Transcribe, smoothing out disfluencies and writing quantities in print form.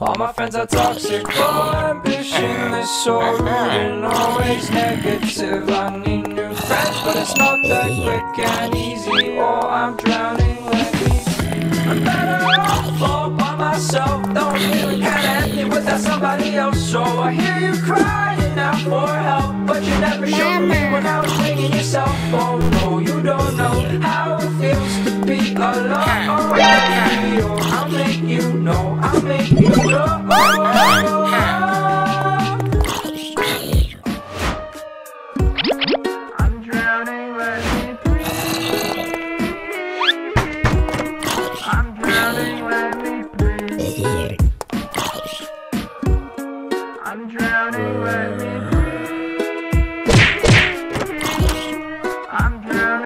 All my friends are toxic, full ambitionless, so rude and always negative. I need new friends, but it's not that quick and easy, or I'm drowning like me. I'm better off all by myself. Don't feel kinda empty without somebody else. So I hear you crying out for help, but you never showed me when I was ringing your cell phone. No, you don't know how it feels to be alone. I'll make you know, I'll make you know.